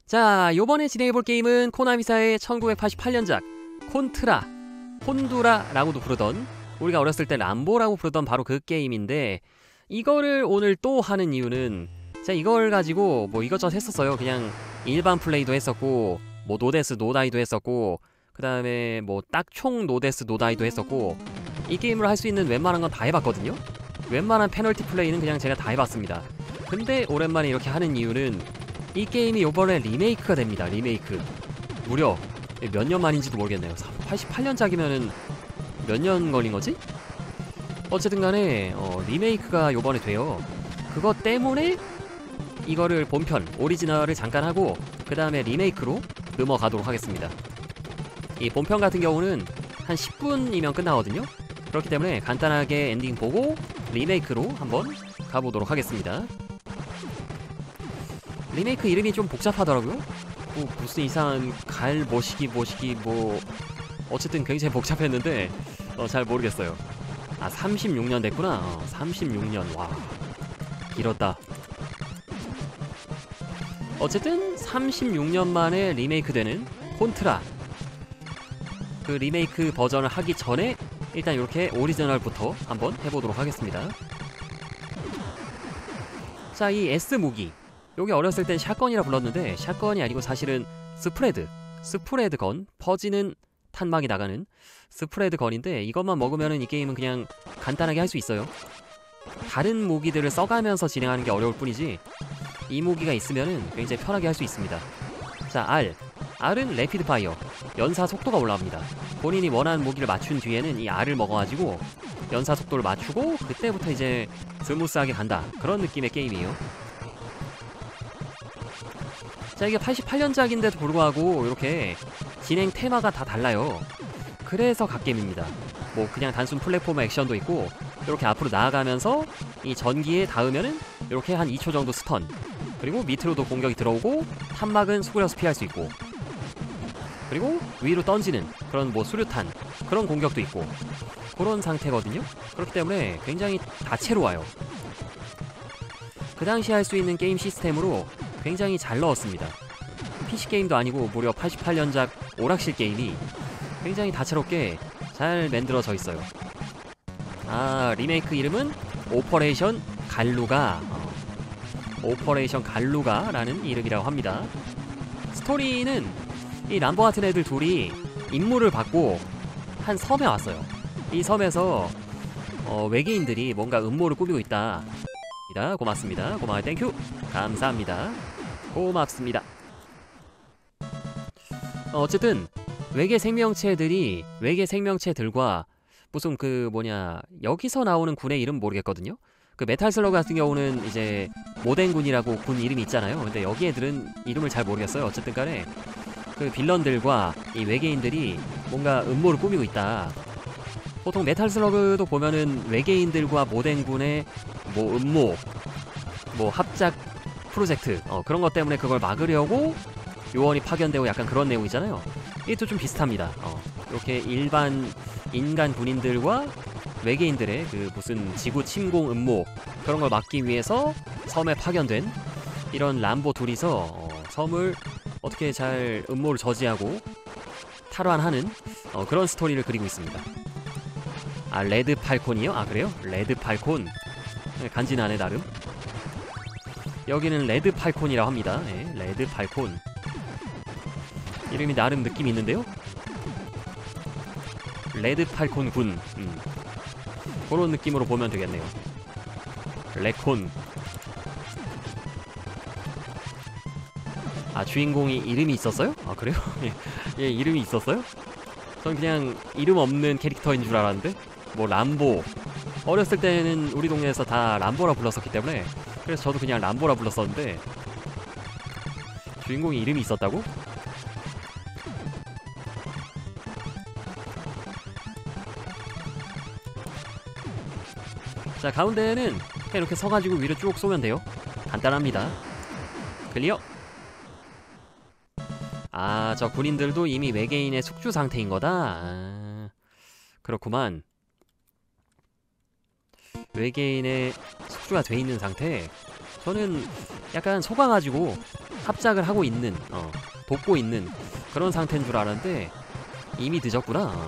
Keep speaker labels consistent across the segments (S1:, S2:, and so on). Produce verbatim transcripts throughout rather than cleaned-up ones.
S1: 자, 요번에 진행해볼 게임은 코나미사의 천구백팔십팔 년작 콘트라, 콘두라라고도 부르던, 우리가 어렸을 때 람보라고 부르던 바로 그 게임인데, 이거를 오늘 또 하는 이유는 제가 이걸 가지고 뭐 이것저것 했었어요. 그냥 일반 플레이도 했었고, 뭐 노데스 노다이도 했었고, 그 다음에 뭐 딱총 노데스 노다이도 했었고, 이 게임을 할 수 있는 웬만한 건 다 해봤거든요. 웬만한 페널티 플레이는 그냥 제가 다 해봤습니다. 근데 오랜만에 이렇게 하는 이유는 이 게임이 요번에 리메이크가 됩니다. 리메이크. 무려 몇 년 만인지도 모르겠네요. 팔십팔 년작이면은 몇 년 걸린 거지? 어쨌든 간에 어, 리메이크가 요번에 돼요. 그것 때문에 이거를 본편, 오리지널을 잠깐 하고 그 다음에 리메이크로 넘어가도록 하겠습니다. 이 본편 같은 경우는 한 십 분이면 끝나거든요. 그렇기 때문에 간단하게 엔딩 보고 리메이크로 한번 가보도록 하겠습니다. 리메이크 이름이 좀 복잡하더라고요. 뭐 무슨 이상한 갈 모시기 모시기 뭐 어쨌든 굉장히 복잡했는데 어, 잘 모르겠어요. 아, 삼십육 년 됐구나. 어, 삼십육 년. 와, 길었다. 어쨌든 삼십육 년 만에 리메이크 되는 콘트라, 그 리메이크 버전을 하기 전에 일단 이렇게 오리지널부터 한번 해보도록 하겠습니다. 자, 이 S 무기, 요게 어렸을 땐 샷건이라 불렀는데 샷건이 아니고 사실은 스프레드, 스프레드 건, 퍼지는 탄막이 나가는 스프레드 건인데, 이것만 먹으면은 이 게임은 그냥 간단하게 할 수 있어요. 다른 무기들을 써가면서 진행하는 게 어려울 뿐이지 이 무기가 있으면은 굉장히 편하게 할 수 있습니다. 자, R. R은 래피드 파이어, 연사 속도가 올라갑니다. 본인이 원하는 무기를 맞춘 뒤에는 이 R을 먹어가지고 연사 속도를 맞추고 그때부터 이제 스무스하게 간다, 그런 느낌의 게임이에요. 자, 이게 팔십팔 년작인데도 불구하고 이렇게 진행 테마가 다 달라요. 그래서 갓겜입니다. 뭐 그냥 단순 플랫폼 액션도 있고, 이렇게 앞으로 나아가면서 이 전기에 닿으면은 이렇게 한 이 초 정도 스턴, 그리고 밑으로도 공격이 들어오고 탄막은 수그려서 피할 수 있고, 그리고 위로 던지는 그런 뭐 수류탄, 그런 공격도 있고, 그런 상태거든요. 그렇기 때문에 굉장히 다채로워요. 그 당시 할 수 있는 게임 시스템으로 굉장히 잘 넣었습니다. 피씨 게임도 아니고 무려 팔십팔 년작 오락실 게임이 굉장히 다채롭게 잘 만들어져 있어요. 아, 리메이크 이름은 오퍼레이션 갈루가, 어, 오퍼레이션 갈루가 라는 이름이라고 합니다. 스토리는 이 람보 같은 애들 둘이 임무를 받고 한 섬에 왔어요. 이 섬에서 어, 외계인들이 뭔가 음모를 꾸미고 있다. 고맙습니다. 고마워요. 땡큐. 감사합니다. 고맙습니다. 어, 어쨌든 외계 생명체들이, 외계 생명체들과 무슨 그 뭐냐, 여기서 나오는 군의 이름 모르겠거든요. 그 메탈 슬러그 같은 경우는 이제 모덴군이라고 군 이름이 있잖아요. 근데 여기 애들은 이름을 잘 모르겠어요. 어쨌든 간에 그 빌런들과 이 외계인들이 뭔가 음모를 꾸미고 있다. 보통 메탈 슬러그도 보면은 외계인들과 모덴군의 뭐 음모, 뭐 합작 프로젝트, 어, 그런 것 때문에 그걸 막으려고 요원이 파견되고 약간 그런 내용이잖아요. 이것도 좀 비슷합니다. 어, 이렇게 일반 인간 군인들과 외계인들의 그 무슨 지구 침공 음모, 그런 걸 막기 위해서 섬에 파견된 이런 람보 둘이서 어, 섬을 어떻게 잘 음모를 저지하고 탈환하는 어, 그런 스토리를 그리고 있습니다. 아, 레드 팔콘이요? 아, 그래요? 레드 팔콘. 간지나네 나름. 여기는 레드 팔콘이라고 합니다. 네, 레드 팔콘. 이름이 나름 느낌이 있는데요? 레드 팔콘 군. 음. 그런 느낌으로 보면 되겠네요. 레콘. 아, 주인공이 이름이 있었어요? 아, 그래요? 예, 이름이 있었어요? 전 그냥 이름 없는 캐릭터인 줄 알았는데, 뭐 람보, 어렸을 때는 우리 동네에서 다 람보라 불렀었기 때문에 그래서 저도 그냥 람보라 불렀었는데, 주인공이 이름이 있었다고? 자, 가운데는 그냥 이렇게 서가지고 위로 쭉 쏘면 돼요. 간단합니다. 클리어. 아, 저 군인들도 이미 외계인의 숙주 상태인 거다. 아, 그렇구만. 외계인의 숙주가 돼 있는 상태. 저는 약간 속아가지고 합작을 하고 있는 어, 돕고 있는 그런 상태인 줄 알았는데 이미 늦었구나.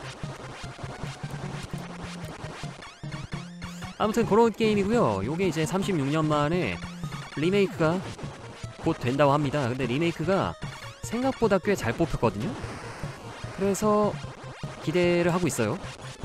S1: 아무튼 그런 게임이고요. 요게 이제 삼십육 년 만에 리메이크가 곧 된다고 합니다. 근데 리메이크가 생각보다 꽤 잘 뽑혔거든요. 그래서 기대를 하고 있어요.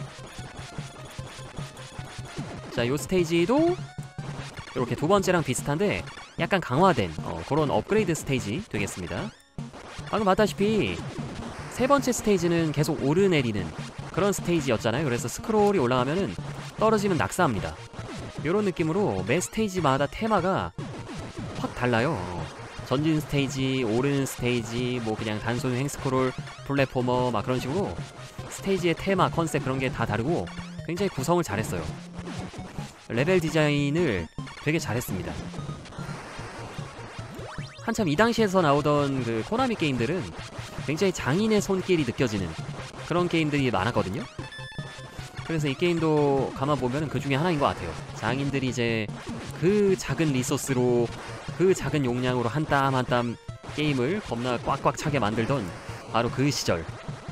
S1: 자, 요 스테이지도 이렇게 두 번째랑 비슷한데 약간 강화된 어, 그런 업그레이드 스테이지 되겠습니다. 방금 봤다시피 세 번째 스테이지는 계속 오르내리는 그런 스테이지였잖아요. 그래서 스크롤이 올라가면은 떨어지면 낙사합니다. 요런 느낌으로 매 스테이지마다 테마가 확 달라요. 어, 전진 스테이지, 오르는 스테이지, 뭐 그냥 단순 횡스크롤, 플랫포머 막 그런 식으로 스테이지의 테마, 컨셉 그런 게 다 다르고 굉장히 구성을 잘했어요. 레벨 디자인을 되게 잘했습니다. 한참 이 당시에서 나오던 그 코나미 게임들은 굉장히 장인의 손길이 느껴지는 그런 게임들이 많았거든요. 그래서 이 게임도 가만 보면 그 중에 하나인 것 같아요. 장인들이 이제 그 작은 리소스로 그 작은 용량으로 한 땀 한 땀 게임을 겁나 꽉꽉 차게 만들던 바로 그 시절.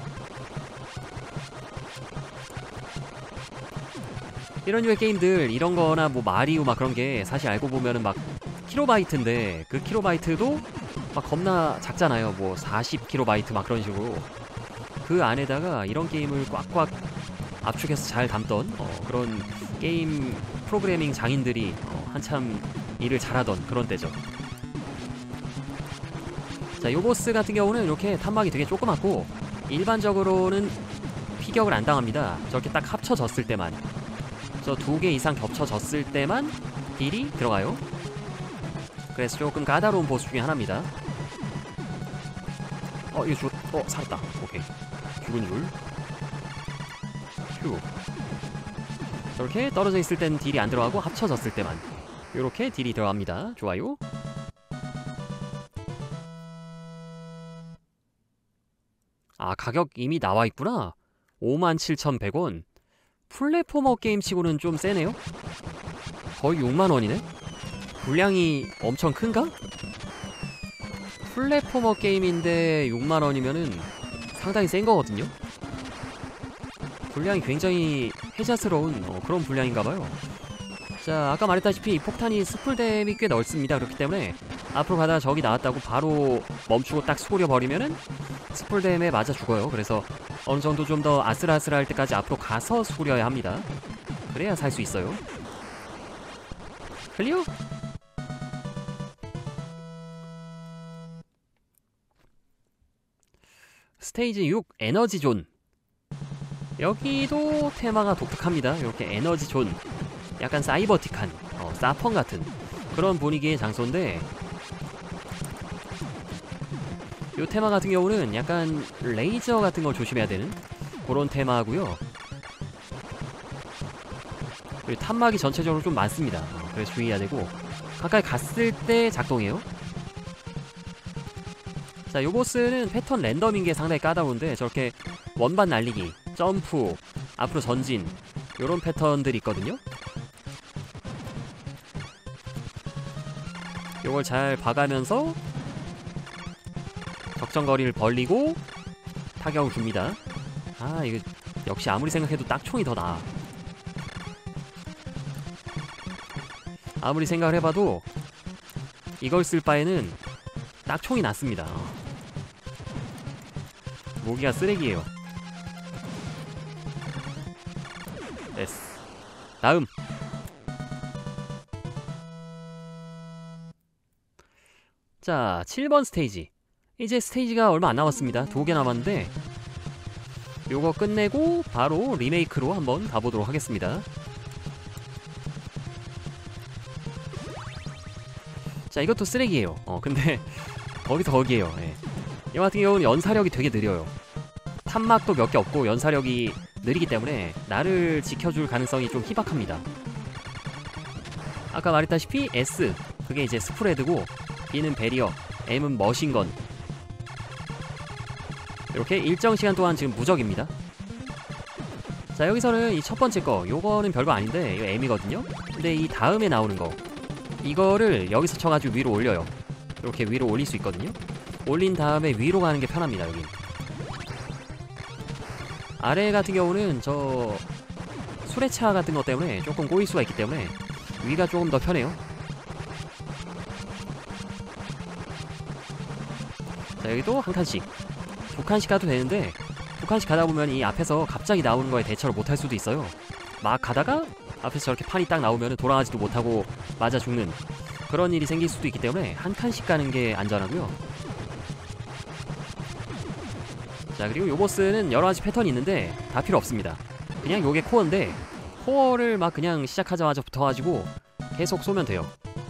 S1: 이런 류의 게임들, 이런 거나 뭐 마리오 막 그런 게 사실 알고 보면은 막 킬로바이트인데 그 킬로바이트도 막 겁나 작잖아요. 뭐 사십 킬로바이트 막 그런 식으로. 그 안에다가 이런 게임을 꽉꽉 압축해서 잘 담던 어, 그런 게임 프로그래밍 장인들이 어, 한참 일을 잘하던 그런 때죠. 자, 요 보스 같은 경우는 이렇게 탄막이 되게 조그맣고 일반적으로는 피격을 안 당합니다. 저렇게 딱 합쳐졌을 때만, 저 두 개 이상 겹쳐졌을 때만 딜이 들어가요. 그래서 조금 까다로운 보스 중에 하나입니다. 어, 이거 죽... 어, 살았다. 오케이. 죽은 줄. 휴. 저렇게 떨어져 있을 땐 딜이 안 들어가고 합쳐졌을 때만 요렇게 딜이 들어갑니다. 좋아요. 아, 가격 이미 나와 있구나. 오만 칠천백 원. 플랫포머 게임치고는 좀 세네요. 거의 육만 원이네. 분량이 엄청 큰가? 플랫포머 게임인데 육만 원이면은 상당히 센 거거든요. 분량이 굉장히 해자스러운 어, 그런 분량인가봐요. 자, 아까 말했다시피 폭탄이 스풀댐이 꽤 넓습니다. 그렇기 때문에 앞으로 가다가 적이 나왔다고 바로 멈추고 딱 수그려 버리면은 스풀댐에 맞아 죽어요. 그래서 어느 정도 좀 더 아슬아슬할 때까지 앞으로 가서 수그려야 합니다. 그래야 살 수 있어요. 클리어? 스테이지 육 에너지 존. 여기도 테마가 독특합니다. 이렇게 에너지 존, 약간 사이버틱한 어, 사펑 같은 그런 분위기의 장소인데, 이 테마 같은 경우는 약간 레이저 같은 걸 조심해야 되는 그런 테마고요. 그리고 탄막이 전체적으로 좀 많습니다. 어, 그래서 주의해야 되고 가까이 갔을 때 작동해요. 자, 요 보스는 패턴 랜덤인 게 상당히 까다로운데 저렇게 원반 날리기, 점프, 앞으로 전진 요런 패턴들이 있거든요. 요걸 잘 봐가면서 적정거리를 벌리고 타격을 줍니다. 아, 이거 역시 아무리 생각해도 딱총이 더 나아. 아무리 생각을 해봐도 이걸 쓸 바에는 딱총이 낫습니다. 무기가 쓰레기예요. 됐어. 다음. 자, 칠 번 스테이지. 이제 스테이지가 얼마 안 남았습니다. 두 개 남았는데 요거 끝내고 바로 리메이크로 한번 가보도록 하겠습니다. 자, 이것도 쓰레기예요. 어, 근데 거기서 거기에요. 예. 이 같은 경우는 연사력이 되게 느려요. 탄막도 몇 개 없고 연사력이 느리기 때문에 나를 지켜줄 가능성이 좀 희박합니다. 아까 말했다시피 S, 그게 이제 스프레드고, B는 베리어, M은 머신건. 이렇게 일정 시간 동안 지금 무적입니다. 자, 여기서는 이 첫 번째 거, 요거는 별거 아닌데 이거 M이거든요. 근데 이 다음에 나오는 거, 이거를 여기서 쳐가지고 위로 올려요. 이렇게 위로 올릴 수 있거든요. 올린 다음에 위로 가는 게 편합니다. 여기 아래 같은 경우는 저 수레차 같은 것 때문에 조금 꼬일 수가 있기 때문에 위가 조금 더 편해요. 자, 여기도 한 칸씩 두 칸씩 가도 되는데 두 칸씩 가다 보면 이 앞에서 갑자기 나오는 거에 대처를 못할 수도 있어요. 막 가다가 앞에서 저렇게 판이 딱 나오면 돌아가지도 못하고 맞아 죽는 그런 일이 생길 수도 있기 때문에 한 칸씩 가는 게 안전하고요. 자, 그리고 요 보스는 여러가지 패턴이 있는데 다 필요 없습니다. 그냥 요게 코어인데 코어를 막 그냥 시작하자마자 붙어가지고 계속 쏘면 돼요.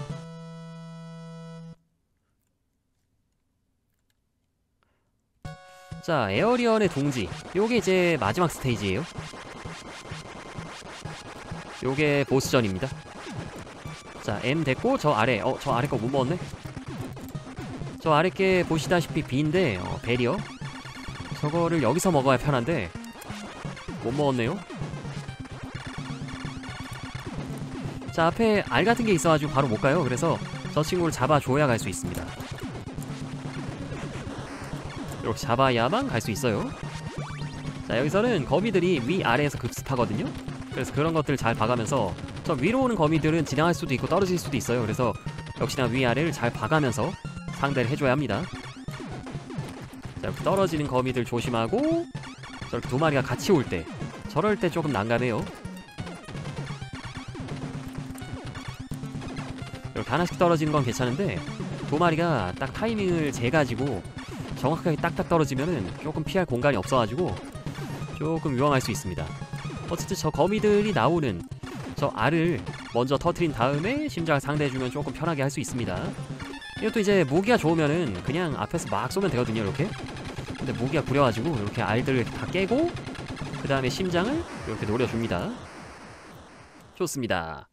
S1: 자, 에어리언의 둥지 요게 이제 마지막 스테이지예요. 요게 보스전입니다. 자, M 됐고 저 아래 어 저 아래 거 못 먹었네. 저 아래 게 보시다시피 B인데 어, 베리어 저거를 여기서 먹어야 편한데 못 먹었네요. 자, 앞에 알 같은 게 있어가지고 바로 못 가요. 그래서 저 친구를 잡아줘야 갈 수 있습니다. 이렇게 잡아야만 갈 수 있어요. 자, 여기서는 거미들이 위아래에서 급습하거든요. 그래서 그런 것들 잘 봐가면서 저 위로 오는 거미들은 지나갈 수도 있고 떨어질 수도 있어요. 그래서 역시나 위아래를 잘 봐가면서 상대를 해줘야 합니다. 자, 이렇게 떨어지는 거미들 조심하고 저렇게 두 마리가 같이 올 때 저럴 때 조금 난감해요. 이렇게 하나씩 떨어지는 건 괜찮은데 두 마리가 딱 타이밍을 재가지고 정확하게 딱딱 떨어지면은 조금 피할 공간이 없어가지고 조금 위험할 수 있습니다. 어쨌든 저 거미들이 나오는 저 알을 먼저 터트린 다음에 심장을 상대해주면 조금 편하게 할 수 있습니다. 이것도 이제 무기가 좋으면은 그냥 앞에서 막 쏘면 되거든요. 이렇게. 근데 무기가 구려가지고 이렇게 알들을 다 깨고 그 다음에 심장을 이렇게 노려줍니다. 좋습니다.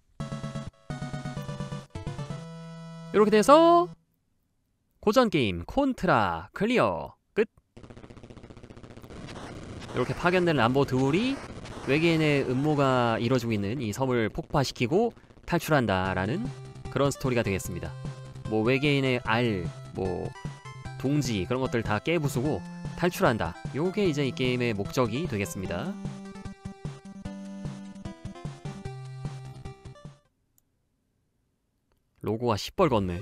S1: 이렇게 돼서 고전 게임 콘트라 클리어 끝. 이렇게 파견된 람보 둘이 외계인의 음모가 이루어지고 있는 이 섬을 폭파시키고 탈출한다라는 그런 스토리가 되겠습니다. 뭐 외계인의 알, 뭐 둥지 그런 것들 다 깨부수고 탈출한다. 요게 이제 이 게임의 목적이 되겠습니다. 로고가 시뻘겋네.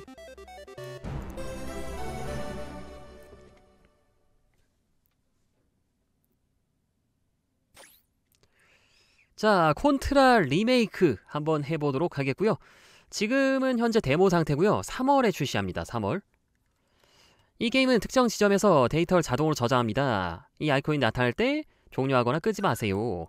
S1: 자, 콘트라 리메이크 한번 해보도록 하겠고요. 지금은 현재 데모 상태고요. 삼월에 출시합니다. 삼월. 이 게임은 특정 지점에서 데이터를 자동으로 저장합니다. 이 아이콘이 나타날 때 종료하거나 끄지 마세요.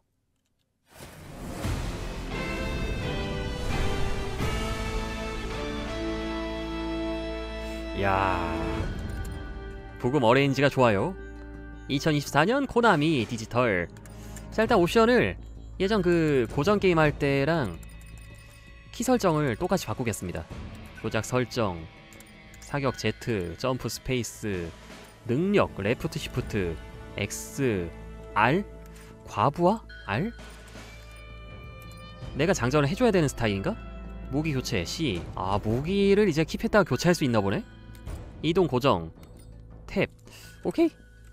S1: 이야, 부금 어레인지가 좋아요. 이천이십사 년 코나미 디지털. 자, 일단 옵션을 예전 그 고전 게임 할 때랑 키 설정을 똑같이 바꾸겠습니다. 조작 설정, 사격 Z, 점프 스페이스, 능력, 레프트 시프트, X, R, 과부하? R? 내가 장전을 해줘야 되는 스타일인가? 무기 교체, C. 아, 무기를 이제 킵했다가 교체할 수 있나 보네? 이동 고정, 탭. 오케이.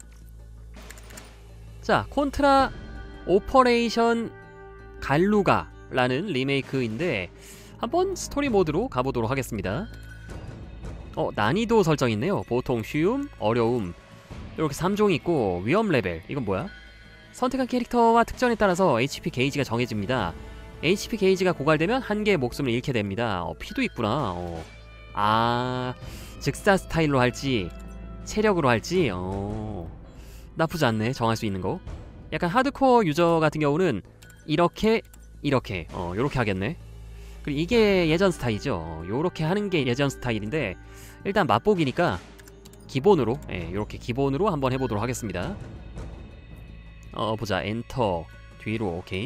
S1: 자, 콘트라 오퍼레이션 갈루가 라는 리메이크인데 한번 스토리 모드로 가보도록 하겠습니다. 어, 난이도 설정 있네요. 보통, 쉬움, 어려움 이렇게 삼 종이 있고 위험 레벨, 이건 뭐야? 선택한 캐릭터와 특전에 따라서 에이치피 게이지가 정해집니다. 에이치피 게이지가 고갈되면 한 개의 목숨을 잃게 됩니다. 어, 피도 있구나. 어. 아, 즉사 스타일로 할지 체력으로 할지 어, 나쁘지 않네. 정할 수 있는 거. 약간 하드코어 유저 같은 경우는 이렇게 이렇게 어 요렇게 하겠네. 그리고 이게 예전 스타일이죠. 어, 요렇게 하는 게 예전 스타일인데 일단 맛보기니까 기본으로 예, 요렇게 기본으로 한번 해보도록 하겠습니다. 어 보자. 엔터 뒤로. 오케이.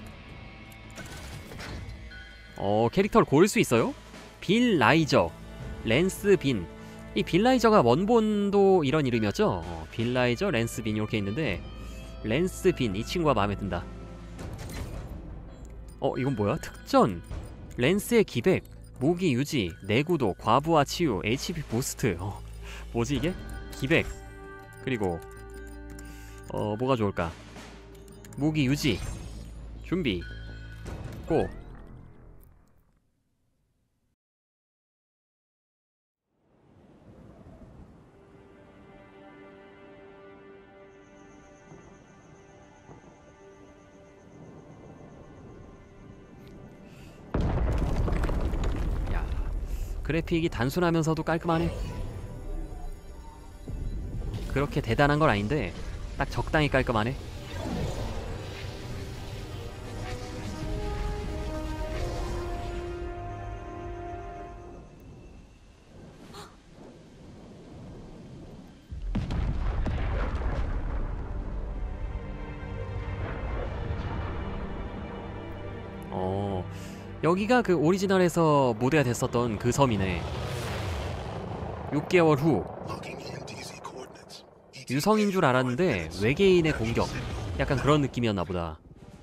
S1: 어 캐릭터를 고를 수 있어요. 빌 라이저, 랜스 빈. 이 빌 라이저가 원본도 이런 이름이었죠. 어, 빌 라이저, 랜스 빈 이렇게 있는데 랜스 빈 이 친구가 마음에 든다. 어 이건 뭐야? 특전 랜스의 기백, 무기 유지, 내구도, 과부하 치유, 에이치피 부스트. 어, 뭐지 이게? 기백. 그리고 어 뭐가 좋을까? 무기 유지. 준비. 고. 그래픽이 단순하면서도 깔끔하네. 그렇게 대단한 건 아닌데 딱 적당히 깔끔하네. 어, 여기가 그 오리지널에서 모드가 됐었던 그 섬이네. 육 개월 후. 유성인 줄 알았는데 외계인의 공격. 약간 그런 느낌이었나 보다.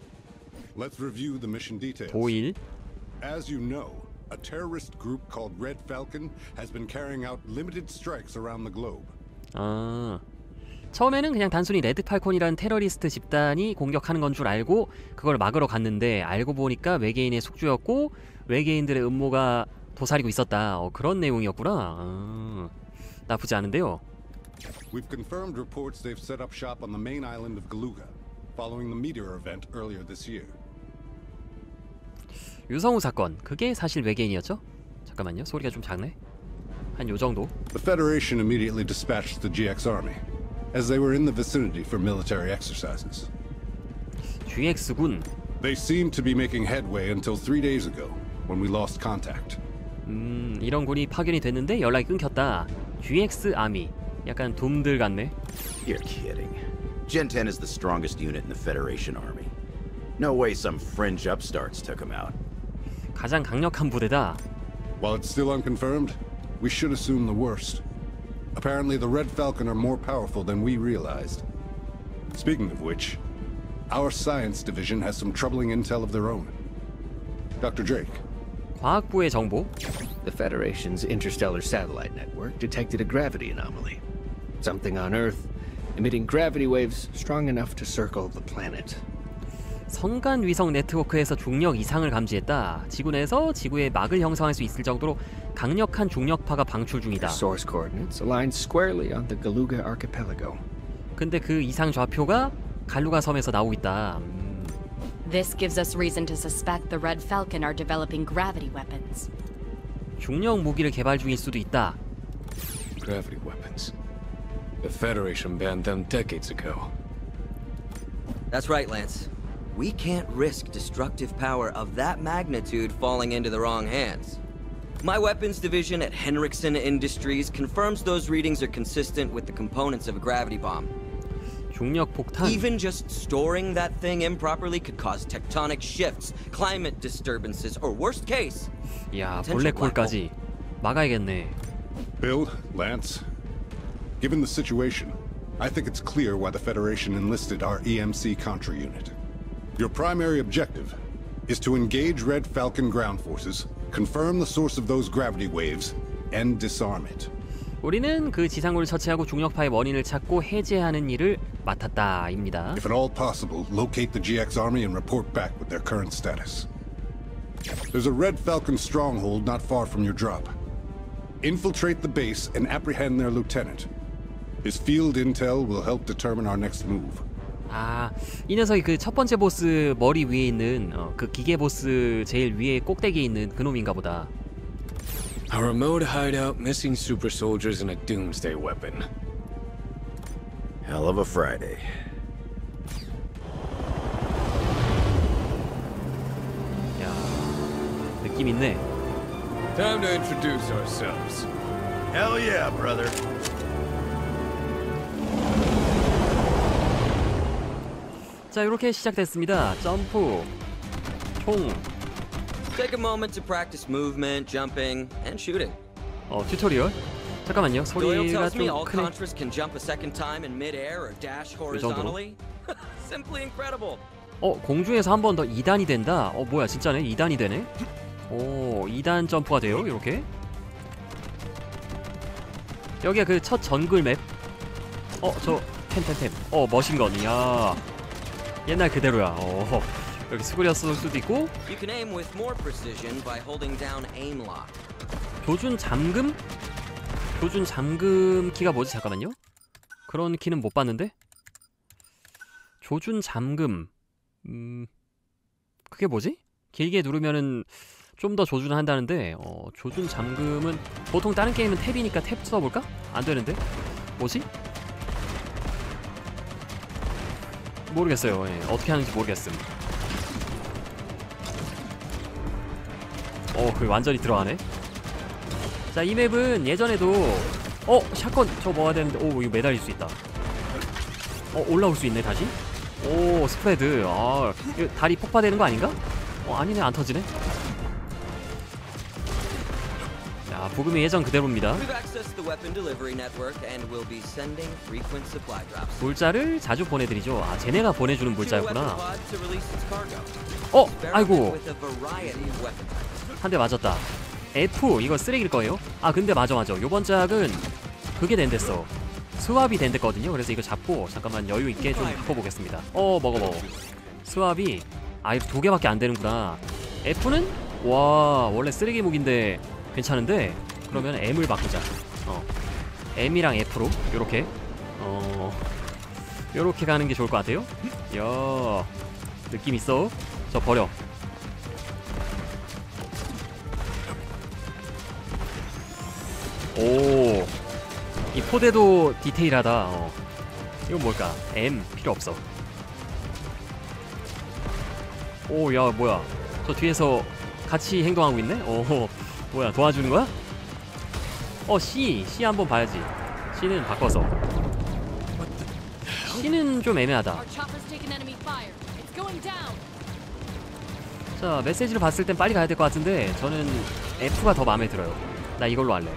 S1: 도일.
S2: As you know, a terrorist group called Red Falcon has been carrying out limited strikes around the globe.
S1: 아, 처음에는 그냥 단순히 레드 팔콘이라는 테러리스트 집단이 공격하는 건 줄 알고 그걸 막으러 갔는데 알고 보니까 외계인의 숙주였고 외계인들의 음모가 도사리고 있었다. 어, 그런 내용이었구나. 아, 나쁘지 않은데요.
S2: We've confirmed reports they've set up shop on the main island of Galuga, following the meteor event earlier this year.
S1: 유성우 사건, 그게 사실 외계인이었죠? 잠깐만요, 소리가 좀 작네. 한 요 정도.
S2: The Federation immediately dispatched the G X Army, as they were in the vicinity for military exercises.
S1: 지엑스군.
S2: They seemed to be making headway until three days ago, when we lost contact.
S1: 음, 이런 군이 파견이 됐는데 연락이 끊겼다. 지엑스 아미. 약간 돔들 같네.
S3: You're kidding. Gen ten is the strongest unit in the Federation Army. No way some fringe upstarts took him out.
S1: 가장 강력한 부대다.
S2: While it's still unconfirmed, we should assume the worst. Apparently the Red Falcon are more powerful than we realized. Speaking of which, our science division has some troubling intel of their own. Doctor Drake.
S1: 과학부의 정보.
S4: The Federation's interstellar satellite network detected a gravity anomaly. Something on Earth emitting gravity waves strong enough to circle the planet.
S1: 성간 위성 네트워크에서 중력 이상을 감지했다. 지구 내에서 지구에 막을 형성할 수 있을 정도로 강력한 중력파가 방출 중이다.
S4: Source coordinates aligned squarely on the Galuga archipelago.
S1: 근데 그 이상 좌표가 갈루가 섬에서 나오고 있다. 음.
S5: This gives us reason to suspect the Red Falcon are developing gravity weapons.
S1: 중력 무기를 개발 중일 수도 있다.
S6: Gravity weapons. The Federation banned them decades ago.
S7: That's right, Lance. We can't risk destructive power of that magnitude falling into the wrong hands. My weapons division at Henriksen Industries confirms those readings are consistent with the components of a gravity bomb.
S1: 중력 폭탄.
S7: Even just storing that thing improperly could cause tectonic shifts, climate disturbances, or worst case,
S1: 야, 블랙홀까지 막아야겠네.
S2: Bill, Lance, given the situation, I think it's clear why the Federation enlisted our E M C Contra unit. Your primary objective is to engage Red Falcon ground forces, confirm the source of those gravity waves, and disarm it.
S1: 우리는 그 지상군을 처치하고 중력파의 원인을 찾고 해제하는 일을 맡았다입니다.
S2: If at all possible, locate the G X Army and report back with their current status. There's a Red Falcon stronghold not far from your drop. Infiltrate the base and apprehend their lieutenant. His field intel will help determine our next move.
S1: 아, 이 녀석이 그 첫 번째 보스 머리 위에 있는 어, 그 기계 보스 제일 위에 꼭대기에 있는 그 놈인가 보다.
S6: A remote hideout, missing super soldiers, and a doomsday weapon.
S3: Hell of a Friday.
S1: 야, 느낌 있네.
S6: Time to introduce ourselves.
S3: Hell yeah, brother.
S1: 자, 이렇게 시작됐습니다. 점프, 총.
S7: take a moment to practice movement, jumping, and shooting.
S1: 어, 튜토리얼. 잠깐만요.
S7: Doyle
S1: 소리가
S7: tells me
S1: 좀
S7: all
S1: 크네.
S7: Contras can jump a second time in mid-air or dash horizontally. Simply incredible.
S1: 어, 공중에서 한 번 더 이 단이 된다. 어, 뭐야, 진짜네. 이 단이 되네. 오, 이 단 점프가 돼요, 이렇게. 여기가 그 첫 정글 맵. 어, 저 템템템. 어, 머신건. 이야, 옛날 그대로야. 어, 여기 스구려 쏠 수도 있고.
S7: You can aim with more precision by holding down aim lock.
S1: 조준 잠금? 조준 잠금 키가 뭐지? 잠깐만요. 그런 키는 못 봤는데. 조준 잠금. 음, 그게 뭐지? 길게 누르면은 좀 더 조준을 한다는데, 어, 조준 잠금은 보통 다른 게임은 탭이니까 탭 써볼까? 안 되는데? 뭐지? 모르겠어요. 예, 어떻게 하는지 모르겠음. 어, 그 완전히 들어가네. 자, 이 맵은 예전에도 어, 샷건 저 먹어야 되는데, 오, 이거 매달릴 수 있다. 어, 올라올 수 있네 다시. 오, 스프레드. 아, 이거 다리 폭파되는 거 아닌가? 어, 아니네, 안 터지네. 자, 부금이 예전 그대로입니다.
S7: We've accessed the weapon delivery network and will be sending frequent supply drops.
S1: 물자를 자주 보내드리죠. 아, 쟤네가 보내주는
S7: To the weapon
S1: 물자였구나.
S7: pod to release its cargo.
S1: 어,
S7: Experiment
S1: 아이고,
S7: with a variety of weapon types.
S1: 한 대 맞았다. F, 이거 쓰레기일 거예요. 아, 근데 맞아 맞아. 요번 짝은 그게 된댔어. 스왑이 된댔거든요. 그래서 이거 잡고 잠깐만 여유 있게 좀 바꿔보겠습니다. 어, 먹어 먹어. 스왑이 아, 이거 두 개밖에 안 되는구나. F는 와, 원래 쓰레기 무기인데 괜찮은데, 그러면 M을 바꾸자. 어, M이랑 F로 요렇게 어, 요렇게 가는 게 좋을 것 같아요. 야, 느낌 있어. 저 버려. 오, 이 포대도 디테일하다. 어. 이건 뭘까? M 필요 없어. 오, 야, 뭐야? 저 뒤에서 같이 행동하고 있네? 오, 뭐야? 도와주는 거야? 어, C, C 한번 봐야지. C는 바꿔서. C는 좀 애매하다.
S5: Our chopper's taken enemy fire. It's going down.
S1: 자, 메시지를 봤을 땐 빨리 가야 될 것 같은데 저는 F가 더 마음에 들어요. 나 이걸로 할래.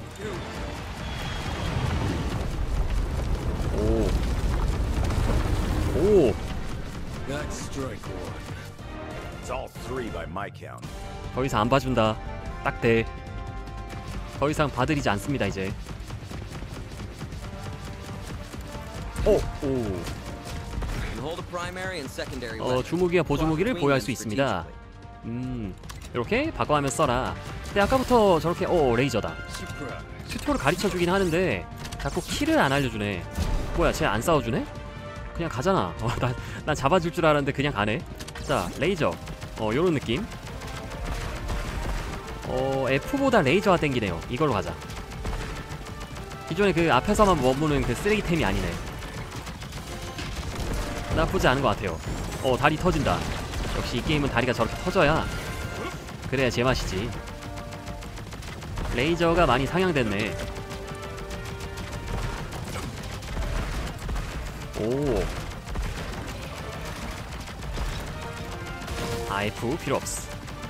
S1: 오, 오,
S6: That's strike one.
S3: It's all three by my count.
S1: 더 이상 안 봐준다. 딱 돼. 더 이상 봐드리지 않습니다 이제. 오, 오.
S7: You hold a primary and secondary
S1: 어,
S7: weapon.
S1: 주무기와 보조무기를
S7: Swap
S1: 보유할 수
S7: between
S1: 있습니다.
S7: them strategically.
S1: 음, 이렇게 바꿔하면 써라. 근데 아까부터 저렇게 오, 레이저다.
S6: Surprise.
S1: 튜토를 가르쳐주긴 하는데 자꾸 키를 안 알려주네. 뭐야, 쟤 안 싸워주네? 그냥 가잖아. 어, 난, 난 잡아줄 줄 알았는데 그냥 가네. 자, 레이저. 어, 요런 느낌. 어, F보다 레이저가 땡기네요. 이걸로 가자. 기존에 그 앞에서만 머무는 그 쓰레기템이 아니네. 나쁘지 않은 것 같아요. 어, 다리 터진다. 역시 이 게임은 다리가 저렇게 터져야 그래야 제맛이지. 레이저가 많이 상향됐네. 오. 아, F 필요 없어.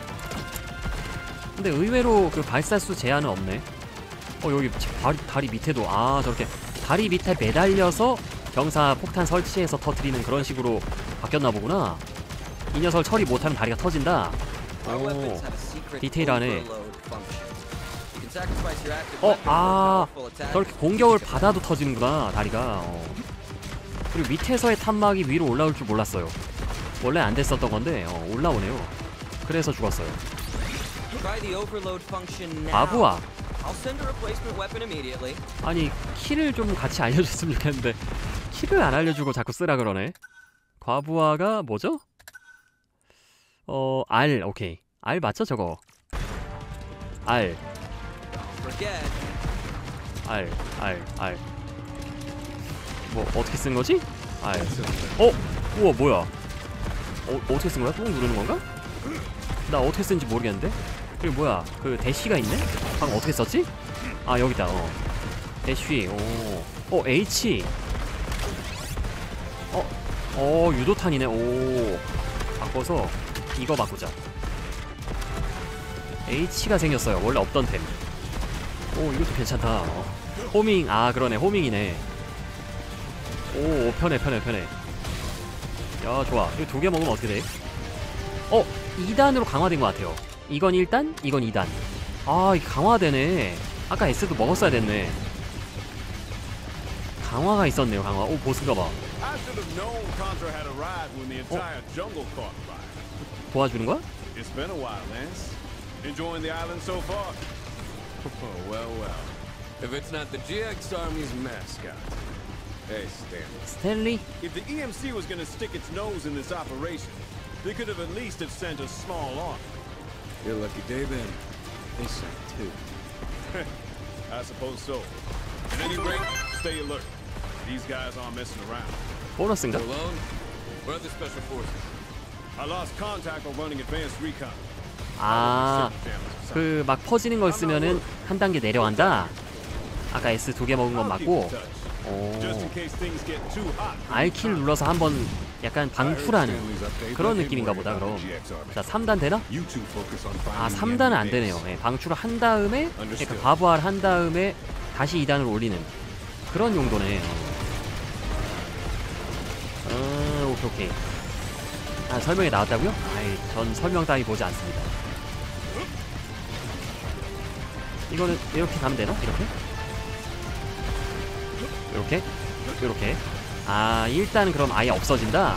S1: 근데 의외로 그 발사수 제한은 없네. 어, 여기 다리, 다리 밑에도, 아, 저렇게 다리 밑에 매달려서 병사 폭탄 설치해서 터트리는 그런 식으로 바뀌었나 보구나. 이 녀석을 처리 못하면 다리가 터진다.
S7: Our
S1: 오,
S7: weapons have a secret
S1: 디테일하네.
S7: overload function. You can sacrifice your active
S1: 어,
S7: weapon
S1: 아,
S7: for powerful attacks.
S1: 저렇게 공격을 받아도 터지는구나, 다리가. 어. 그리고 밑에서의 탄막이 위로 올라올 줄 몰랐어요. 원래 안 됐었던 건데 어, 올라오네요. 그래서 죽었어요.
S7: Try the overload function now.
S1: 바보야.
S7: I'll send a replacement weapon immediately.
S1: 아니, 키를 좀 같이 알려줬으면 좋겠는데 키를 안 알려주고 자꾸 쓰라 그러네. 과부하가 뭐죠? 어, R. 오케이. R 맞죠 저거? R.
S7: Forget.
S1: R. R. R. 뭐 어떻게 쓴 거지? R. 어? 우와, 뭐야? 어, 어떻게 쓴 거야? 꾹 누르는 건가? 나 어떻게 쓴지 모르겠는데? 그리고 뭐야? 그 대쉬가 있네? 방금 어떻게 썼지? 아, 여기다. 어. 대쉬. 오. 어, H. 어. 어, 유도탄이네. 오. 바꿔서 이거 바꾸자. H가 생겼어요. 원래 없던 템. 오, 이것도 괜찮다. 어. 호밍. 아, 그러네. 호밍이네. 오, 편해 편해 편해. 야, 좋아. 이거 두 개 먹으면 어떻게 돼? 어, 이 단으로 강화된 것 같아요. 이건 일 단, 이건 이 단. 아, 이게 강화되네. 아까 S도 먹었어야 됐네. 강화가 있었네요, 강화. 오, 보스인가 봐.
S8: I should have known Contra had arrived when the entire jungle caught fire.
S1: 도와주는 거야?
S8: It's been a while, Lance. Enjoying the island so far?
S6: Oh, well, well. If it's not the G X Army's mascot. Hey, Stanley.
S1: 스탠리?
S8: If the E M C was gonna stick its nose in this operation, they could have at least have sent a small army.
S6: Your lucky day, then. They sent two.
S8: I suppose so. At any rate, stay alert. These guys aren't messing around.
S1: 보너스인가?
S6: Alone? Where are the special forces?
S8: I lost contact while running advanced recon.
S1: 아, 그 막 퍼지는 걸 쓰면은 한 단계 내려간다. 아까 S 두 개 먹은 건 맞고. 오. R키를 눌러서 한번 약간 방출하는 그런 느낌인가 보다. 그럼 자, 삼 단 되나? 아, 삼 단은 안 되네요. 네, 방출을 한 다음에 그러니까 과부하를 한 다음에 다시 이 단으로 올리는 그런 용도네. 어, 오케이 오케이. 아, 설명이 나왔다고요? 아이, 전 설명 따위 보지 않습니다. 이거는 이렇게 가면 되나? 이렇게? 이렇게? 이렇게? 아, 일단은 그럼 아예 없어진다?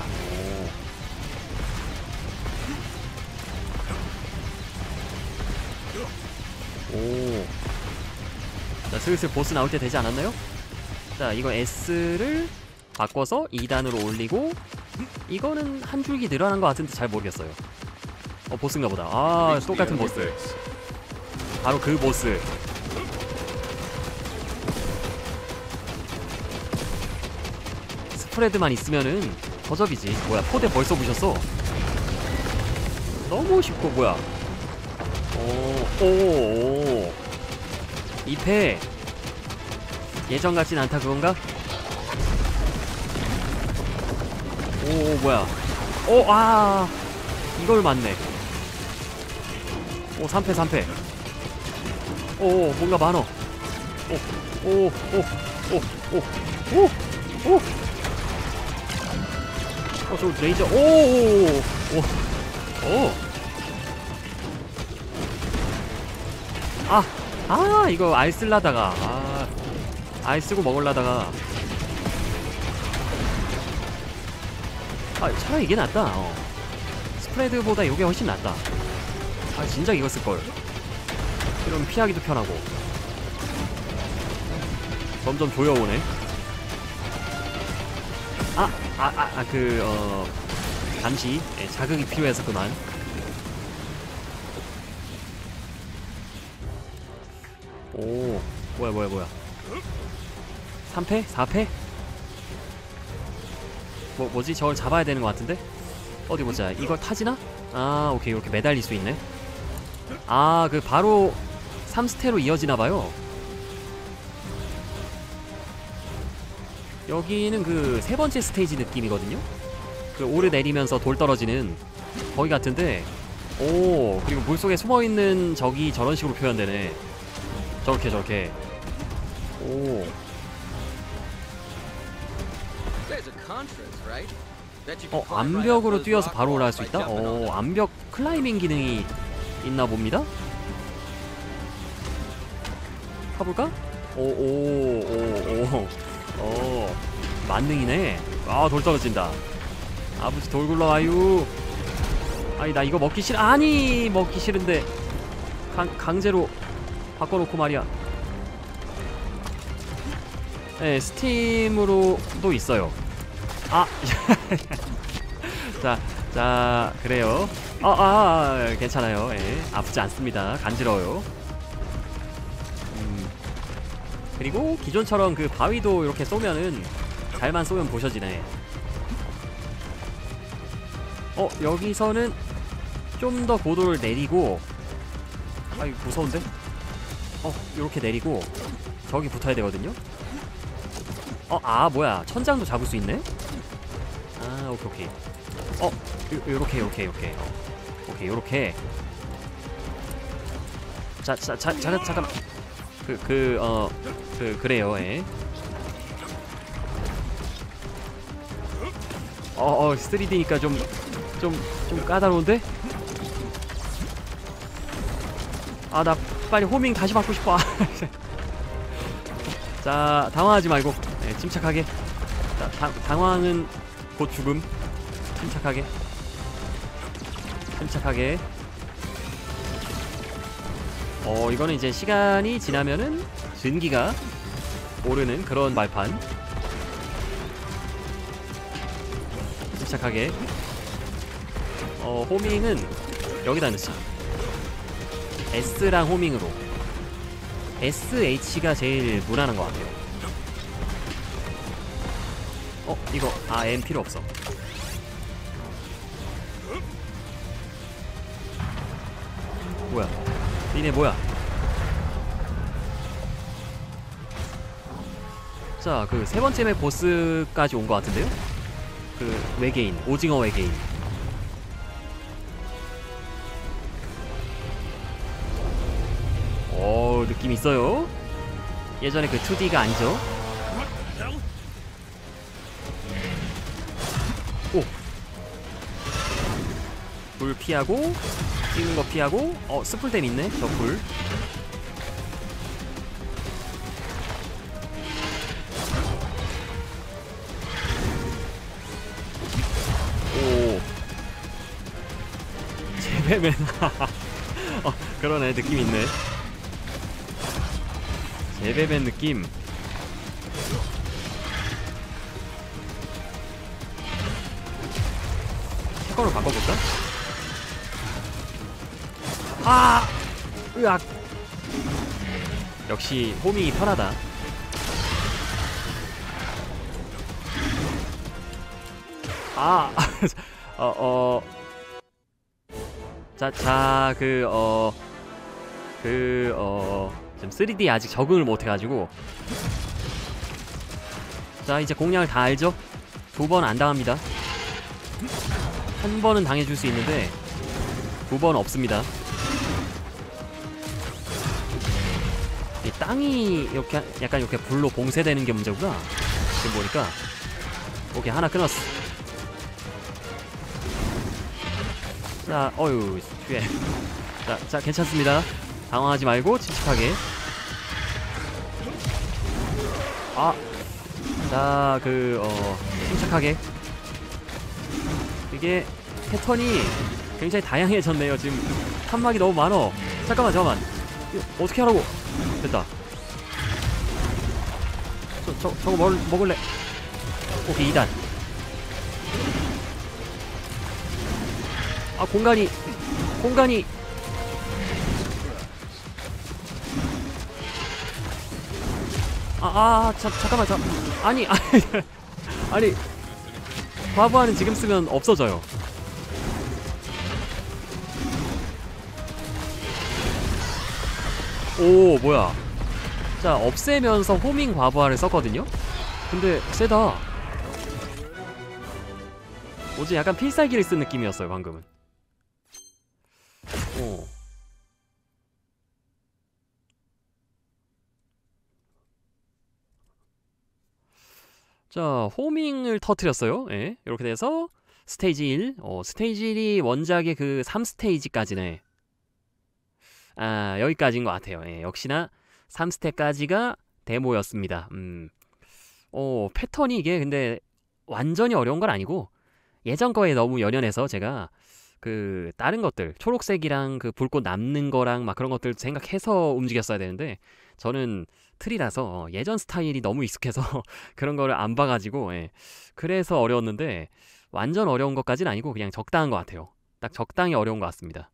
S1: 오. 오. 자, 슬슬 보스 나올 때 되지 않았나요? 자, 이거 S를 바꿔서 이 단으로 올리고, 이거는 한 줄기 늘어난 것 같은데 잘 모르겠어요. 어, 보스인가 보다. 아, 똑같은 보스. 바로 그 보스. 스프레드만 있으면은 허접이지. 뭐야, 포대 벌써 부셨어. 너무 쉽고, 뭐야. 오, 오, 오. 이 패. 예전 같진 않다, 그건가? 오, 뭐야. 오, 아. 이걸 맞네. 오, 삼 패, 삼 패. 오, 뭔가 많어. 오, 오, 오, 오, 오, 오, 오. 어, 저 레이저. 오, 오, 오, 오. 아, 아, 이거 알 쓸라다가. 아, 알 쓰고 먹으려다가. 아, 차라리 이게 낫다. 어. 스프레드보다 이게 훨씬 낫다. 아, 진작 이거 쓸걸. 이러면 피하기도 편하고. 점점 조여오네. 아, 아, 아, 아, 그, 어, 잠시, 예, 자극이 필요해서 그만. 오, 뭐야, 뭐야, 뭐야. 삼 패? 사 패? 뭐, 뭐지? 저걸 잡아야 되는 것 같은데? 어디 보자. 이걸 타지나? 아, 오케이. 이렇게 매달릴 수 있네. 아, 그, 바로 삼 스테로 이어지나봐요. 여기는 그 세 번째 스테이지 느낌이거든요. 그 오르내리면서 돌 떨어지는 거기 같은데, 오, 그리고 물속에 숨어있는 적이 저런 식으로 표현되네. 저렇게 저렇게. 오. 어, 암벽으로 뛰어서 바로 올라갈 수 있다? 어, 암벽 클라이밍 기능이 있나 봅니다. 가볼까? 오, 오, 오, 오. 어, 만능이네. 아, 돌 떨어진다. 아버지 돌 굴러와유. 아니, 나 이거 먹기 싫어. 아니, 먹기 싫은데 강, 강제로 바꿔놓고 말이야. 네, 스팀으로도 있어요. 아, 자, 자, 그래요. 아, 아, 아 괜찮아요. 예, 아프지 않습니다. 간지러워요. 음, 그리고 기존처럼 그 바위도 이렇게 쏘면은 잘만 쏘면 부셔지네. 어, 여기서는 좀 더 고도를 내리고. 아, 이거 무서운데? 어, 요렇게 내리고 저기 붙어야 되거든요. 어, 아, 뭐야, 천장도 잡을 수 있네? 아, 오케이, 오케이. 어, 요, 요렇게, 요렇게, 요렇게. 어, 오케이, 요렇게. 자, 자, 자, 자, 잠깐만. 그, 그, 어, 그, 그래요, 예. 어, 어, 쓰리디니까 좀, 좀, 좀 까다로운데? 아, 나 빨리 호밍 다시 받고 싶어. 자, 당황하지 말고, 네, 침착하게. 자, 당, 당황은 곧 죽음. 침착하게. 침착하게. 어, 이거는 이제 시간이 지나면은 전기가 오르는 그런 말판. 침착하게. 어, 호밍은 여기다 넣자. S랑 호밍으로. 에스 에이치가 제일 무난한 것 같아요. 어, 이거 아, M 필요 없어. 뭐야? 니네 뭐야? 자, 그 세 번째 맵 보스까지 온 것 같은데요? 그 외계인, 오징어 외계인. 오, 느낌 있어요. 예전에 그 투디가 아니죠? 오! 불 피하고, 찍는 거 피하고, 어, 스풀댐 있네, 저 불. 오. 제베맨. 어, 그러네, 느낌 있네. 제베맨 느낌. 색깔로 바꿔볼까? 아! 으악! 역시 호밍이 편하다. 아! 어, 어. 자, 자, 그, 어. 그, 어. 지금 쓰리디 아직 적응을 못해가지고. 자, 이제 공략을 다 알죠? 두 번 안 당합니다. 한 번은 당해줄 수 있는데 두 번 없습니다. 이 땅이 이렇게 약간 이렇게 불로 봉쇄되는 게 문제구나. 지금 보니까. 오케이, 하나 끊었어. 자, 어휴, 뒤에. 자, 자, 괜찮습니다. 당황하지 말고 침착하게. 아, 자, 그, 어, 침착하게. 이게 패턴이 굉장히 다양해졌네요. 지금 탄막이 너무 많어. 잠깐만, 잠깐만. 이거 어떻게 하라고? 됐다. 저, 저, 저거 먹을, 먹을래? 오케이, 이 단. 아, 공간이, 공간이. 아, 아, 자, 잠깐만, 자, 아니, 아니, 아니, 과부하는 지금 쓰면 없어져요. 오, 뭐야. 자, 없애면서 호밍 과부하를 썼거든요? 근데, 세다. 뭐지, 약간 필살기를 쓴 느낌이었어요, 방금은. 오. 자, 호밍을 터뜨렸어요. 예, 이렇게 돼서 스테이지 일. 어, 스테이지 일이 원작의 그 삼 스테이지까지네. 아, 여기까지인 것 같아요. 예, 역시나 삼 스택까지가 데모였습니다. 음. 어, 패턴이 이게 근데 완전히 어려운 건 아니고 예전 거에 너무 연연해서 제가 그 다른 것들, 초록색이랑 그 불꽃 남는 거랑 막 그런 것들 생각해서 움직였어야 되는데 저는 틀이라서 어, 예전 스타일이 너무 익숙해서 그런 거를 안 봐가지고 예. 그래서 어려웠는데 완전 어려운 것까지는 아니고 그냥 적당한 것 같아요. 딱 적당히 어려운 것 같습니다.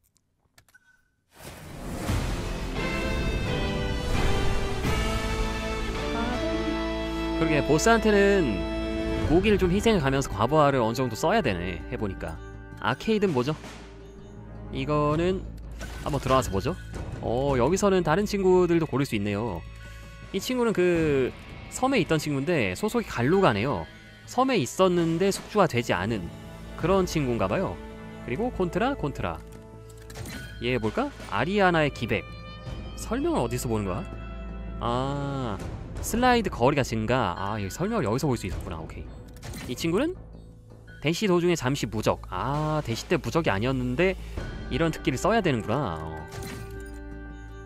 S1: 그러게 보스한테는 무기를 좀 희생해 가면서 과부하를 어느 정도 써야 되네. 해보니까 아케이드는 뭐죠? 이거는 한번 들어가서 보죠. 어, 여기서는 다른 친구들도 고를 수 있네요. 이 친구는 그 섬에 있던 친구인데 소속이 갈루가네요. 섬에 있었는데 숙주가 되지 않은 그런 친구인가봐요. 그리고 콘트라, 콘트라. 얘 볼까? 아리아나의 기백. 설명을 어디서 보는 거야? 아, 슬라이드 거리가 증가. 아, 여기 설명을 여기서 볼 수 있었구나. 오케이. 이 친구는 대시 도중에 잠시 무적. 아, 대시 때 무적이 아니었는데 이런 특기를 써야 되는구나. 어.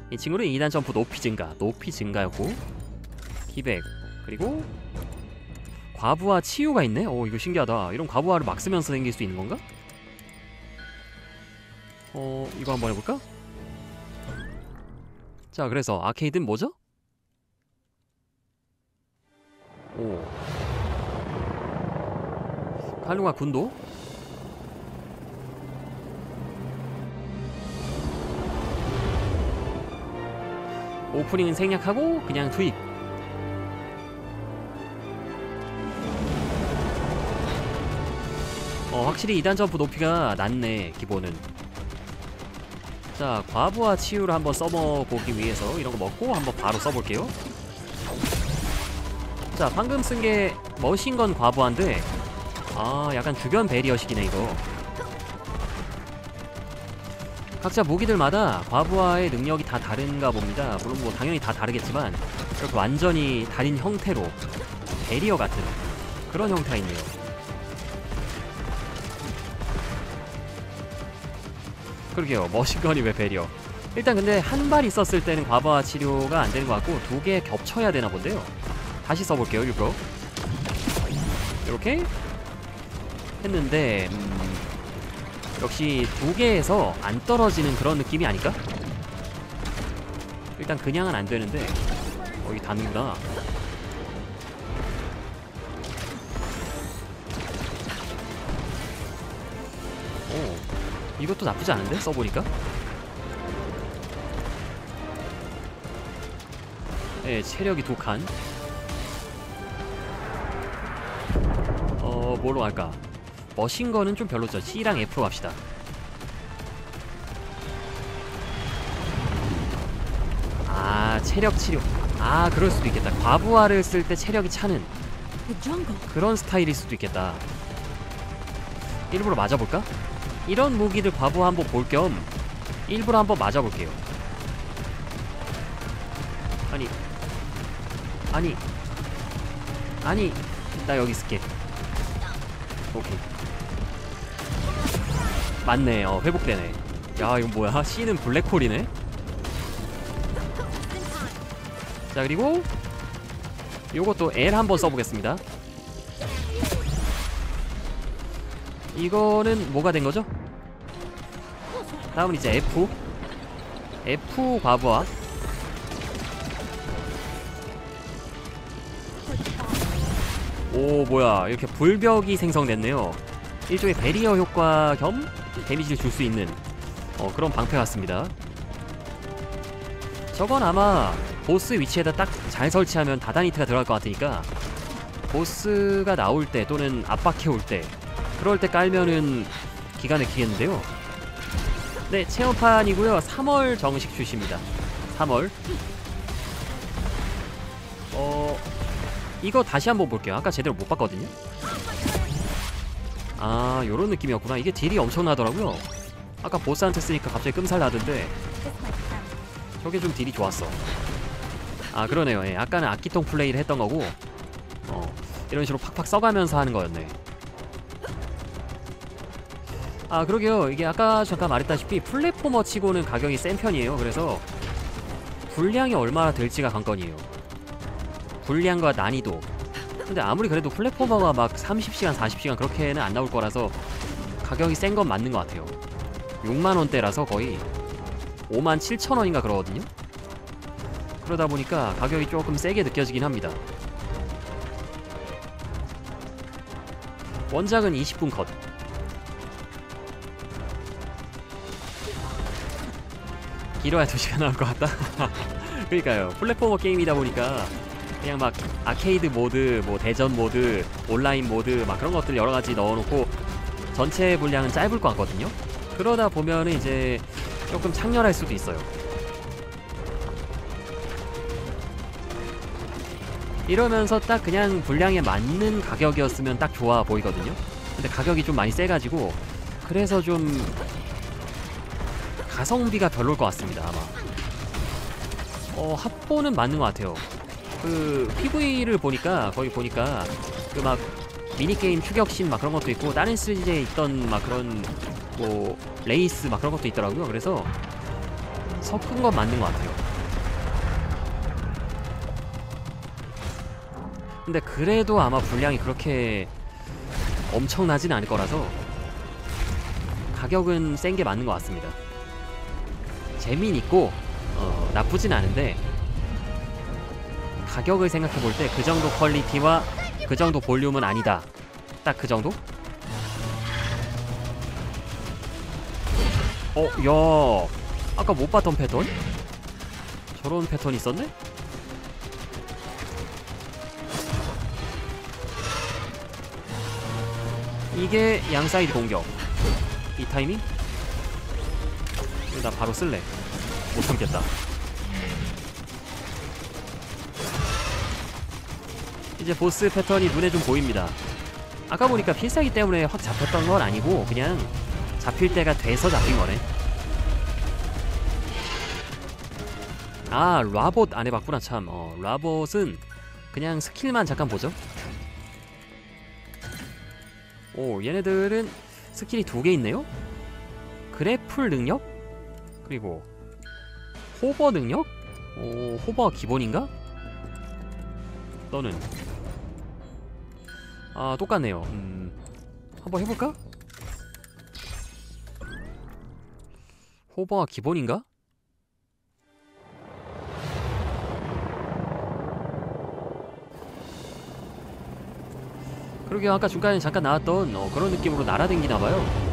S1: 이 친구는 이 단 점프 높이 증가, 높이 증가였고 기백, 그리고 과부하 치유가 있네? 오, 이거 신기하다. 이런 과부하를 막 쓰면서 생길 수 있는 건가? 어, 이거 한번 해볼까? 자, 그래서 아케이드는 뭐죠? 오, 칼루가 군도? 오프닝은 생략하고 그냥 투입. 어, 확실히 이 단 점프 높이가 낮네, 기본은. 자, 과부하 치유를 한번 써보기 위해서 이런 거 먹고 한번 바로 써볼게요. 자, 방금 쓴 게 머신건 과부하인데, 아, 약간 주변 베리어식이네, 이거. 각자 무기들마다 과부하의 능력이 다 다른가 봅니다. 물론 뭐 당연히 다 다르겠지만 이렇게 완전히 다른 형태로 베리어 같은 그런 형태가 있네요. 그러게요. 머신건이 왜 베리어? 일단 근데 한 발 있었을 때는 과부하 치료가 안 되는 것 같고 두 개 겹쳐야 되나 본데요. 다시 써볼게요. 일부러 이렇게 했는데 음... 역시 두 개에서 안 떨어지는 그런 느낌이 아닐까? 일단 그냥은 안 되는데 어, 이게 닿는구나. 오, 이것도 나쁘지 않은데? 써보니까? 네, 체력이 두 칸. 어, 뭘로 할까? 머신건은 좀 별로죠. C랑 F로 갑시다. 아, 체력 치료. 아, 그럴 수도 있겠다. 과부하를 쓸 때 체력이 차는 그런 스타일일 수도 있겠다. 일부러 맞아볼까? 이런 무기들 과부하 한번 볼 겸 일부러 한번 맞아볼게요. 아니 아니 아니 나 여기 있을게. 오케이. 맞네. 어, 회복되네. 야, 이건 뭐야? C는 블랙홀이네? 자, 그리고 요것도 L 한번 써보겠습니다. 이거는 뭐가 된 거죠? 다음은 이제 F. F 과부하. 오, 뭐야. 이렇게 불벽이 생성됐네요. 일종의 베리어 효과 겸 데미지를 줄 수 있는 어, 그런 방패 같습니다. 저건 아마 보스 위치에다 딱 잘 설치하면 다다니트가 들어갈 것 같으니까 보스가 나올 때 또는 압박해올 때 그럴 때 깔면은 기가 막히겠는데요. 네, 체험판이고요. 삼월 정식 출시입니다. 삼월. 어... 이거 다시 한번 볼게요. 아까 제대로 못 봤거든요. 아, 요런 느낌이었구나. 이게 딜이 엄청나더라고요. 아까 보스한테 쓰니까 갑자기 끔살 나던데 저게 좀 딜이 좋았어. 아, 그러네요. 예, 아까는 악기통 플레이를 했던 거고 어, 이런 식으로 팍팍 써가면서 하는 거였네. 아, 그러게요. 이게 아까 잠깐 말했다시피 플랫포머 치고는 가격이 센 편이에요. 그래서 분량이 얼마나 될지가 관건이에요. 분량과 난이도. 근데 아무리 그래도 플랫포머가 막 삼십 시간, 사십 시간 그렇게는 안 나올 거라서 가격이 센 건 맞는 것 같아요. 육만 원대라서 거의 오만 칠천 원인가 그러거든요. 그러다 보니까 가격이 조금 세게 느껴지긴 합니다. 원작은 이십 분 컷. 길어야 두 시간 나올 것 같다. 그러니까요. 플랫포머 게임이다 보니까 그냥 막 아케이드 모드, 뭐 대전 모드, 온라인 모드 막 그런 것들 여러 가지 넣어놓고 전체 분량은 짧을 것 같거든요. 그러다 보면은 이제 조금 창렬할 수도 있어요. 이러면서 딱 그냥 분량에 맞는 가격이었으면 딱 좋아 보이거든요. 근데 가격이 좀 많이 세가지고 그래서 좀 가성비가 별로일 것 같습니다. 아마 어, 합본은 맞는 것 같아요. 그 피브이를 보니까 거기 보니까 그 막 미니게임 추격신 막 그런 것도 있고 다른 시리즈에 있던 막 그런 뭐 레이스 막 그런 것도 있더라고요. 그래서 섞은 건 맞는 것 같아요. 근데 그래도 아마 분량이 그렇게 엄청나진 않을 거라서 가격은 센 게 맞는 것 같습니다. 재미는 있고 어, 나쁘진 않은데 가격을 생각해 볼 때 그 정도 퀄리티와 그 정도 볼륨은 아니다. 딱 그 정도? 어, 야, 아까 못 봤던 패턴? 저런 패턴이 있었네? 이게 양사이드 공격. 이 타이밍? 이거 나 바로 쓸래. 못 참겠다. 이제 보스 패턴이 눈에 좀 보입니다. 아까 보니까 필살기 때문에 확 잡혔던 건 아니고 그냥 잡힐 때가 돼서 잡힌 거네. 아, 라봇 안 해봤구나 참. 어, 라봇은 그냥 스킬만 잠깐 보죠. 오, 얘네들은 스킬이 두 개 있네요? 그래플 능력? 그리고 호버 능력? 오, 호버 기본인가? 너는 아, 똑같네요. 음, 한번 해볼까? 호버가 기본인가? 그러게 아까 중간에 잠깐 나왔던 어, 그런 느낌으로 날아댕기나봐요.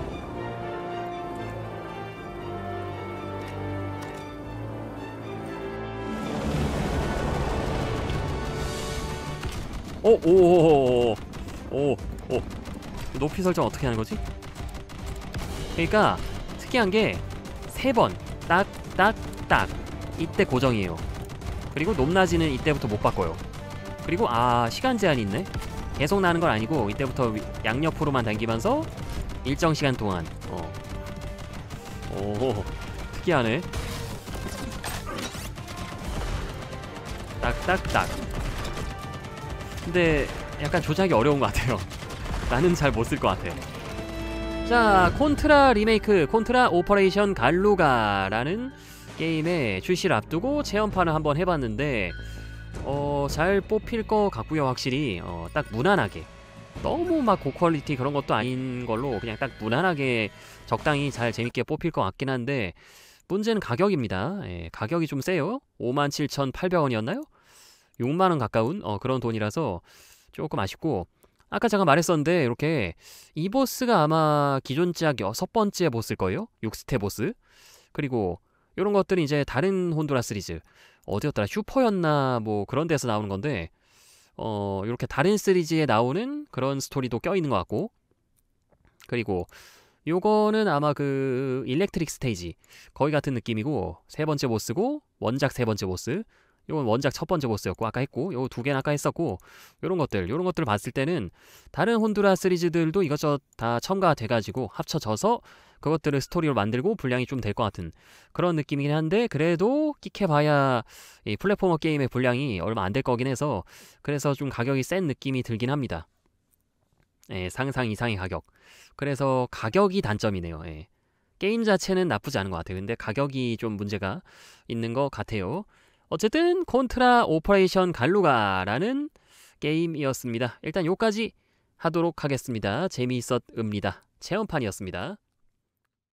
S1: 오, 오, 오, 오, 오, 높이 설정 어떻게 하는 거지? 그러니까 특이한 게 세 번 딱, 딱, 딱 이때 고정이에요. 그리고 높낮이는 이때부터 못 바꿔요. 그리고 아, 시간 제한이 있네. 계속 나는 건 아니고 이때부터 양옆으로만 당기면서 일정 시간 동안. 어. 오, 특이하네. 딱딱딱. 근데 약간 조작이 어려운 것 같아요. 나는 잘 못 쓸 것 같아요. 자, 콘트라 리메이크 콘트라 오퍼레이션 갈루가라는 게임의 출시를 앞두고 체험판을 한번 해봤는데 어, 잘 뽑힐 것 같고요. 확실히 어, 딱 무난하게, 너무 막 고퀄리티 그런 것도 아닌 걸로 그냥 딱 무난하게 적당히 잘 재밌게 뽑힐 것 같긴 한데 문제는 가격입니다. 예, 가격이 좀 세요. 오만 칠천팔백 원이었나요? 육만 원 가까운 어, 그런 돈이라서 조금 아쉽고, 아까 제가 말했었는데 이렇게 이 보스가 아마 기존작 여섯 번째 보스일 거예요. 육 스텝 보스. 그리고 이런 것들이 이제 다른 혼두라 시리즈 어디였더라, 슈퍼였나 뭐 그런 데서 나오는 건데 어 이렇게 다른 시리즈에 나오는 그런 스토리도 껴있는 것 같고, 그리고 요거는 아마 그 일렉트릭 스테이지 거기 같은 느낌이고 세 번째 보스고 원작 세 번째 보스, 요건 원작 첫 번째 보스였고 아까 했고, 요 두 개는 아까 했었고, 요런 것들 요런 것들을 봤을 때는 다른 혼두라 시리즈들도 이것저것 다 첨가가 돼가지고 합쳐져서 그것들을 스토리로 만들고 분량이 좀 될 것 같은 그런 느낌이긴 한데, 그래도 끽해봐야 이 플랫포머 게임의 분량이 얼마 안 될 거긴 해서 그래서 좀 가격이 센 느낌이 들긴 합니다. 예, 상상 이상의 가격. 그래서 가격이 단점이네요. 예. 게임 자체는 나쁘지 않은 것 같아요. 근데 가격이 좀 문제가 있는 것 같아요. 어쨌든 콘트라 오퍼레이션 갈루가라는 게임이었습니다. 일단 요까지 하도록 하겠습니다. 재미있었습니다. 체험판이었습니다.